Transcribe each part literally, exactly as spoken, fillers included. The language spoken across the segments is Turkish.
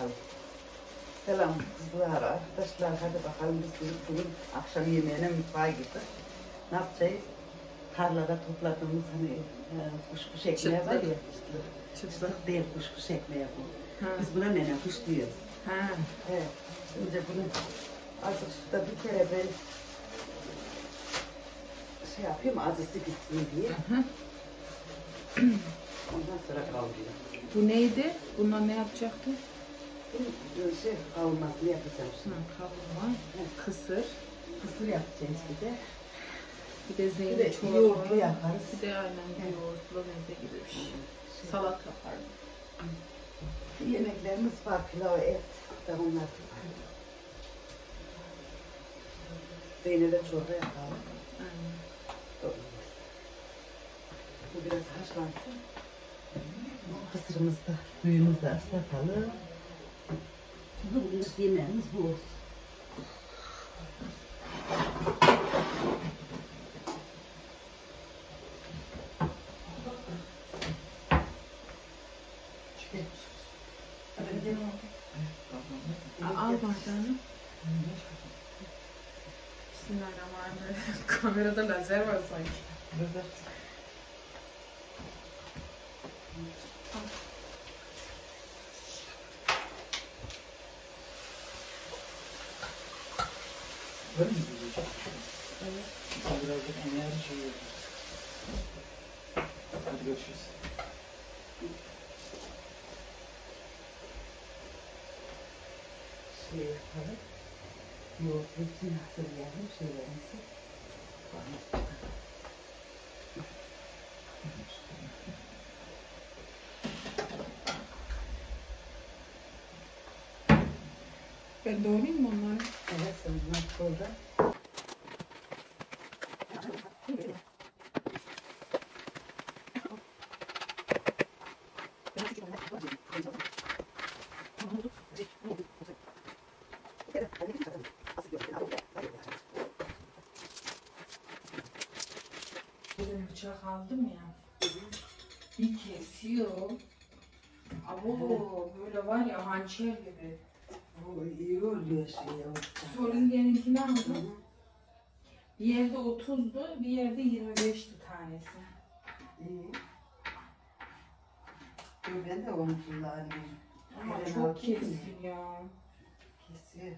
bakalım. Selam kızlar, arkadaşlar. Hadi bakalım biz bugün, bugün akşam yemeğine mutfağa gittik. Ne yapacağız? Tarlada topladığımız hani e, kuşkuş ekmeği var ya. Çıtlık. Çıtlık değil, kuşkuş ekmeği bu. Ha. Biz buna nene kuş diyoruz. Ha. Evet. Şimdi bunu azıcık şurada bir kere ben şey yapayım, acısı gitsin diye. Hı hı. Ondan sonra kavuruyor. Bu neydi? Bundan ne yapacaktı? Bu şey kavurmasını yapacağım şimdi. Hı, kavurma, kısır. Kısır yapacağız bir de. Bir de zeytin bir de çorba. Yoğurtlu yaparız. Bir de aynen yoğurtlu meze gibi bir şey. şey. Salat yaparım. Yemeklerimiz var, pilav, et da onlar. Zeynep'e çorba yapalım. Aynen. Bu biraz haşlansın. Kısırımızı da, büyüğümüzü de ıslatalım. Bugünlük yemeğimiz bu olsun. Al bardağını. Bismillahirrahmanirrahim. Kamerada lazer var sanki. Lazer. Böyle mi diyecek? Evet. Birazcık enerji yiyor. Hadi görüşürüz. Şey yapalım. Yoğurtlusunu hazırlayalım şeylerimizi. Ben doğrayayım mı onları? Evet, sen bunlar sonra. Benim bıçak aldım ya. Bir kesiyor. Abo böyle var ya hançer gibi. Bu iyi oluyor şey ya. Sorun yerinkini aldım. Bir yerde otuzdu, bir yerde yirmi beşti tanesi. İyi. Ben de onu kullanıyorum. Ama ben çok keskin ya. Kesiyor.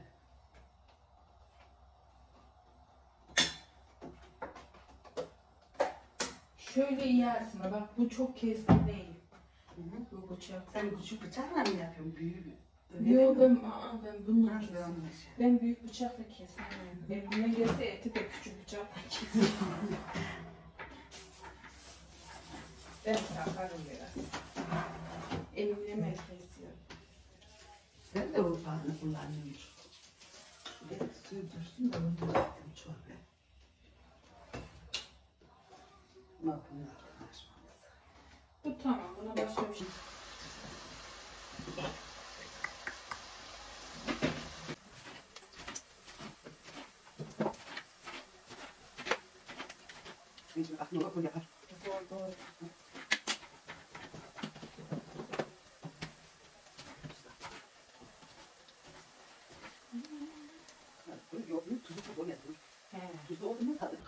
Şöyle yersin bak bu çok keskin değil. Hı hı. Bu bıçak. Sen küçük bıçakla mı yapıyorsun? Büyük mü? Yok ben, aa, ben bununla Nasıl kesiyorum. olmuş? Ben büyük bıçakla kesemem. Elimden gelse eti de küçük bıçakla keserim. Ben sakarım biraz. Elimle mi kesiyorum? Ben de o pahanı kullanıyorum. Bir de suyu dursun da onu da yaptım çorba. Ama bunu açmamız. Bu tamam, buna başka bir şey. Şimdi aklına bak, bunu yapar. Doğru doğru. Yok, tuzu çok olmadı. Tuzu oldu mu tadı?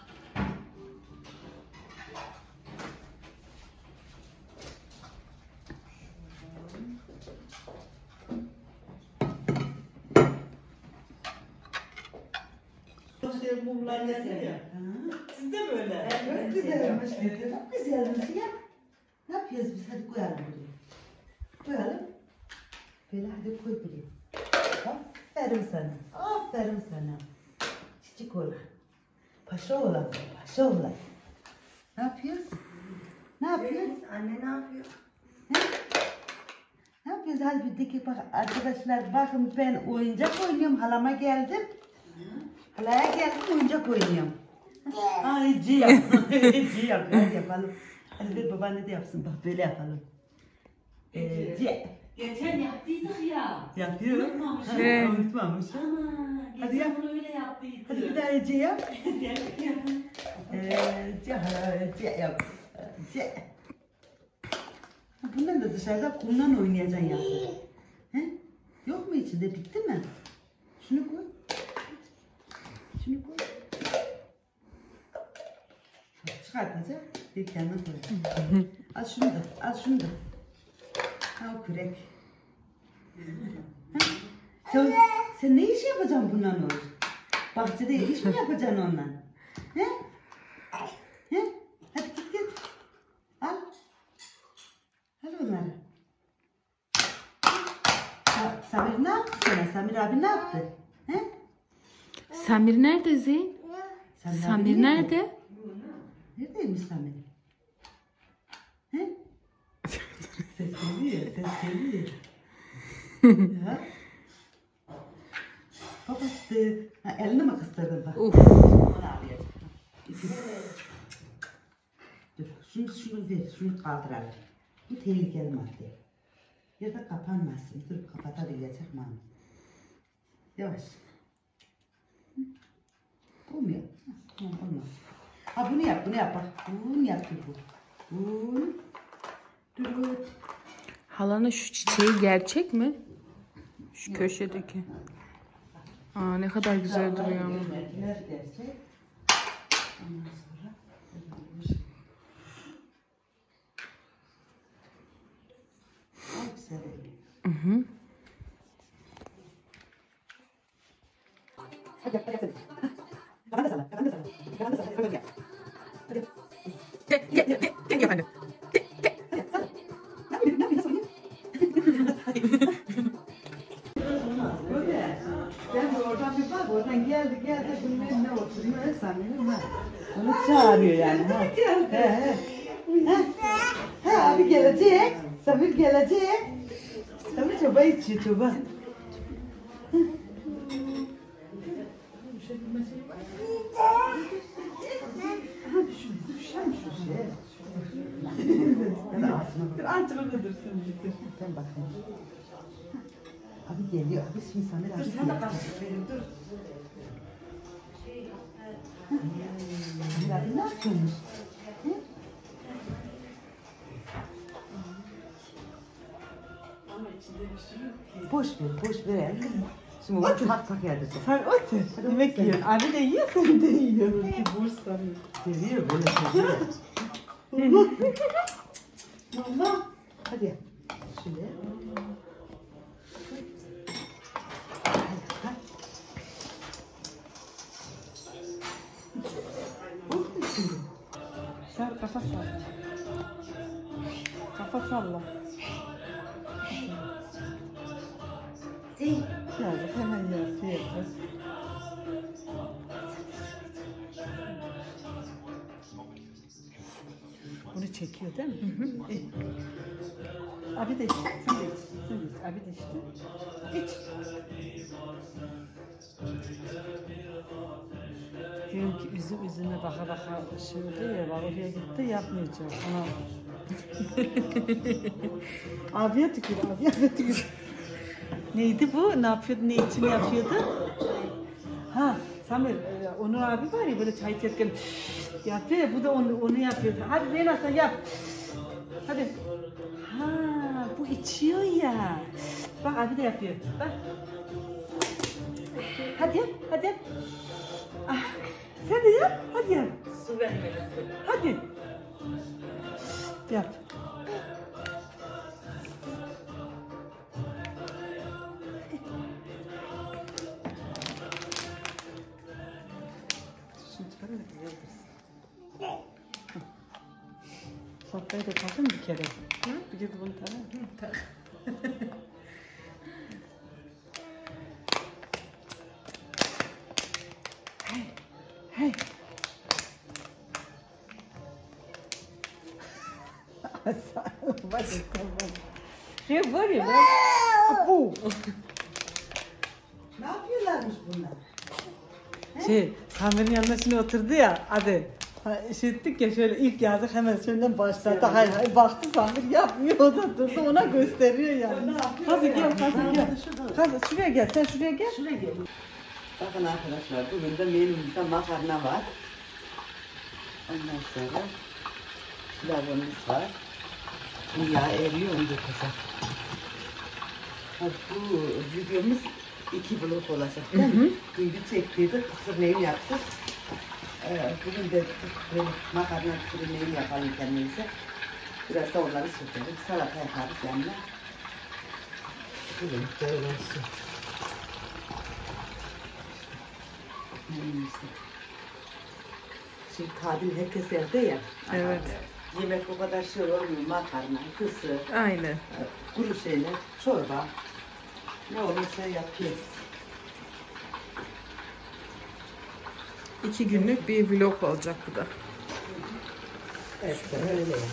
Mumlar nedir ya? Siz de böyle. Çok güzelmiş. Çok güzelmiş ya. Ne yapıyoruz biz? Hadi koyalım buraya. Koyalım. Böyle hadi koy buraya. Aferin sana. Aferin sana. Çiçek oğlan. Paşa oğlan. Paşa oğlan. Ne yapıyoruz? Ne yapıyoruz? Anne ne yapıyor? He? Ne yapıyoruz? Hadi bir dikip bak arkadaşlar. Bakın ben oyuncak oynuyorum. Halama geldim. Halaya geldim oyuncak oynuyorum. Ay Cihan. Cihan. Hadi yapalım. Hadi ver babaanne de yapsın. Bak böyle yapalım. Ee, Cihan. Geçen yaptıydık ya. Yapıyor. Unutmamış. Ha, Evet. unutmamış. Ama Hadi geçen yap. bunu öyle yaptıydık. Hadi bir daha Ece yap. Gerçekten. Ee, Cihan. Cihan yap. Cihan. Bundan da dışarıda kumdan oynayacaksın ya. He? Yok. içinde bitti mi? Şunu koy. Şunu koy. Çıkartacak. Bir kendine koy. Al şunu da. Al şunu da. Ha o kürek. Ha? Sen, sen ne iş yapacaksın bundan olur? Bahçede iş mi yapacaksın ondan? He? He? Hadi git git. Al. Al onları. Ha, Samir ne yaptı sana? Samir abi ne yaptı? He? Samir nerede Zeyn? Samir, Samir nerede? Neredeymiş Samir? He? Ses geliyor, ses geliyor. Ya. Babası. Ha, elini mi kıstırdın bak? Uf. Onu arıyor. Dur, şunu, şunu ver, şunu kaldıralım. Bu tehlikeli madde. Ya da kapanmasın. Dur, kapatabilecek mi? Yavaş. Olmuyor. Ha, olmaz. Ha bunu yap, bunu yap bak. Bunu yap bu. Bunu. Dur. Halanın şu çiçeği gerçek mi? Şu köşedeki. Aa ne kadar güzel duruyor ama. Verdiler gerçek. Ondan sonra. Al güzel. Hı hı. Hadi yap, hadi yap. Kafanda salla, kafanda salla. Kafanda salla, kafanda yap. Hadi yap. Gel gel gel gel efendim. Ne yapayım, ne yapayım, böyle. Ben de oradan bir bak, oradan geldi geldi. Bunun önüne oturuyor, sanırım ha. Onu çağırıyor yani. Ha. He he. Ha. Ha abi gelecek. Samir gelecek. Samir çaba içiyor çaba. Artık orada dursun. Ben bakayım. Abi geliyor. Abi şimdi Samir abi. Dur sen de karşı verin dur. Samir abi ne yapıyormuş? Hı? Boş ver, boş ver. Şimdi onu tak tak edecek. Sen otur. Yemek yiyorsun. Abi de yiyor, sen de yiyorsun. Ki Bursa. Seviyor böyle seviyor. Mama. Hadi. Şöyle. Sen kafa salla. Kafa salla. Yazık hemen yapıyor. Bunu çekiyor değil mi? Hı hı. İyi. Abi de iç. Sen de iç. Sen de iç. Abi de içti. İç. Diyorum ki üzüm üzüme baka baka şey oluyor ya. Bak oraya gitti yapmayacağım. Ona... abiye tükür. Abiye tükür. Neydi bu? Ne yapıyordu? Ne için yapıyordu? Ha, Samir, e, Onur abi var ya böyle çay içerken yapıyor ya, bu da onu, onu yapıyor. Hadi Zeynep sen yap. Hadi. Ha, bu içiyor ya. Bak abi de yapıyor. Bak. Hadi yap, hadi yap. Ah, sen de yap, hadi yap. Su vermelisin. Hadi. Yap. Şunu çıkarın da yiyebilirsin. Sofrayı da takın bir kere. Hı? Bir de bunu tak. Hey. Hey. Şey var ya lan. Apu. Ne yapıyorlarmış bunlar? Şey, Samir'in yanına şimdi oturdu ya, hadi. Ha, şey ettik ya şöyle ilk yazdık hemen şöyle başladı. Hayır hayır baktı Samir yapmıyor, o da durdu ona gösteriyor yani. Hadi gel, hadi gel. Hadi şuraya gel, sen şuraya gel. Şuraya gel. Bakın arkadaşlar, bugün de menümüzde makarna var. Ondan sonra pilavımız var. Bu yağ eriyor, onu dökeceğim. Ha, bu videomuz iki blok olacak. Değil mi? Bir çektiydik, kısır neyim yaptık. Ee, bugün de böyle makarna kısır neyim yapalım kendimize. Biraz da onları sökelim. Salata yaparız yanına. Bugün böyle olsun. Neyse. Şimdi tatil herkes evde ya. Evet. Yemek o kadar şey olmuyor. Makarna, kısır, Aynen. kuru şeyler, çorba. Ne olursa yapıyoruz. İki günlük bir vlog olacak bu da. Evet, öyle ya.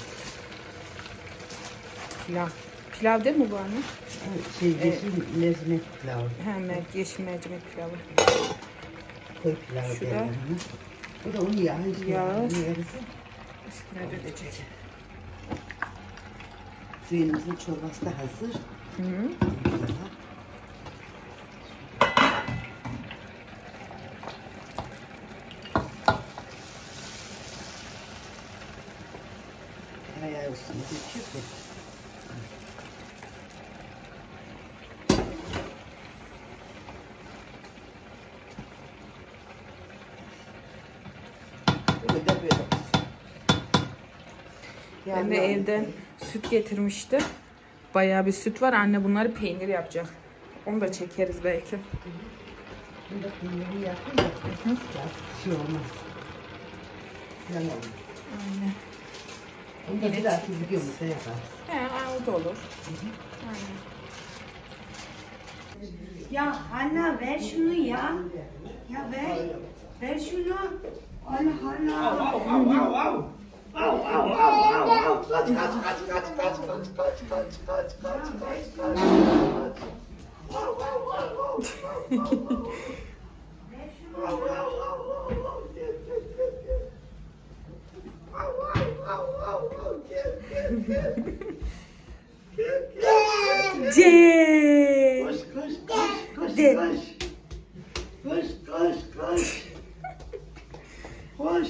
Pilav. Pilav değil mi bu anne? Şey, yeşil mercimek pilavı. Hemen yeşil mercimek pilavı. Koy pilavı Şurada. derler bunu. Bu da un yağı. Yağı. Yeriz. Üstüne dökecek. Zeynep'in çorbası da hazır. Hı -hı. Ayağı üstüne döküyor ki. Böyle de böyle. Ben de evden süt getirmiştim. Bayağı bir süt var. Anne bunları peynir yapacak. Onu da çekeriz belki. Burada peynirini yapayım da biraz şey olmaz. Yan olmaz. Aynen. Onu da bir dahaki videomuzda yaparız. He, o da olur. Aynen. Ya Hanna ver şunu ya. Ya ver. Ver şunu. Allah Allah. C. Koş koş koş koş De. koş. Koş koş koş. Koş.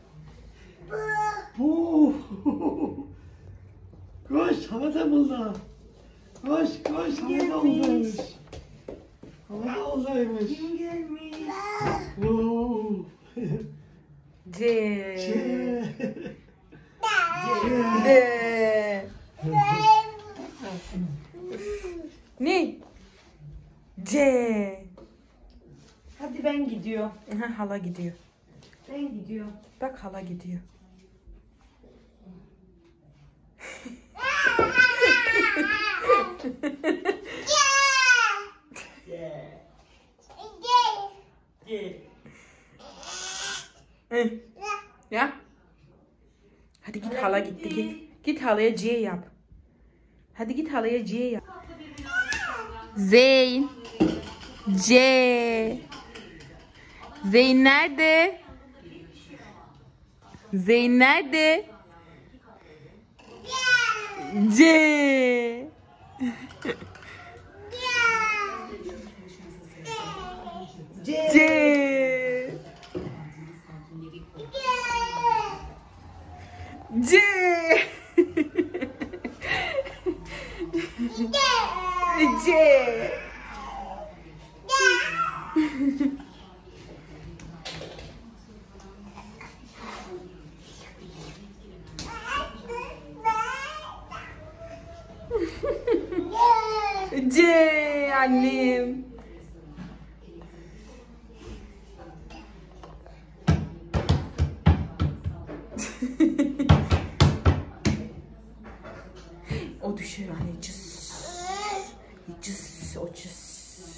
Bu. Koş havada buldu. Koş koş havada oldaymış. Havada oldaymış. Kim gelmiş? Oo. C. Çe. D. Ne? C. Hadi ben gidiyorum. Aha, hala gidiyor. Ben gidiyorum. Bak hala gidiyor. Eh. Ya. Hadi git hala gitti git. Git halaya C yap. Hadi git halaya C yap. Zeyn. C. Zeyn nerede? Zeyn nerede? C. C. C. C. C. C annem. O düşer anne cız. Cız o cız.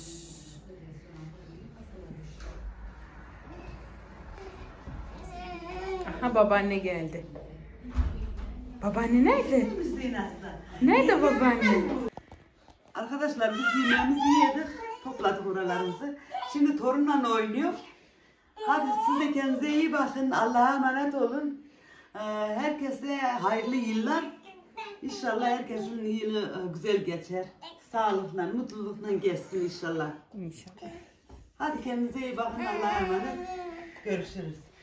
Aha babaanne geldi. Babaanne nerede? Nerede babaanne? Arkadaşlar biz yemeğimizi yedik. Topladık oralarımızı. Şimdi torunla oynuyor. Hadi siz de kendinize iyi bakın. Allah'a emanet olun. Ee, herkese hayırlı yıllar. İnşallah herkesin yılı güzel geçer. Sağlıkla, mutlulukla geçsin inşallah. İnşallah. Hadi kendinize iyi bakın. Allah'a emanet. Görüşürüz.